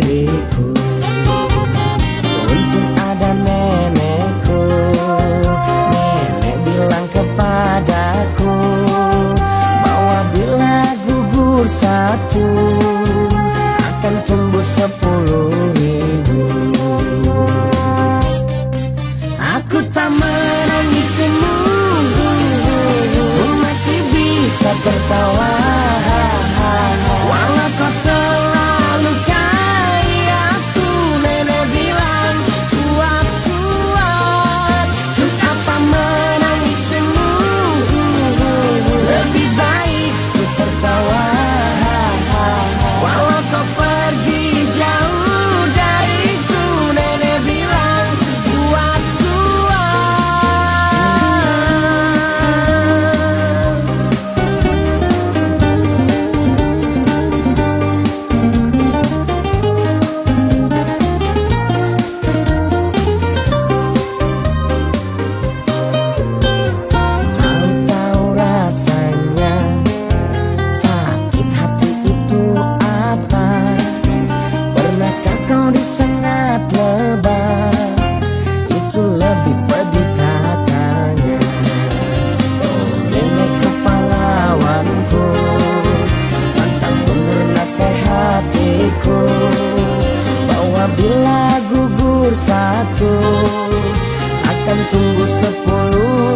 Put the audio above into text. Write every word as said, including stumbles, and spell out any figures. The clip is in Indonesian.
hatiku. Untung ada nenekku, nenek bilang kepadaku bahwa bila gugur satu akan tumbuh sepuluh ribu. Aku tak menangismu, masih bisa tertawa. Walau kau telah lukai aku, nenek bilang kuat kuat. Untuk apa menangismu, lebih baik ku tertawa. Walau kau pergi jauh dariku, nenek bilang kuat kuat. Mau tahu rasanya sakit hati itu apa? Pernahkah kau disengat lebah? Itu lebih pedih katanya. Oh nenek kepahlawanku, pantang mundur nasihatiku bahwa bila gugur satu akan tumbuh sepuluh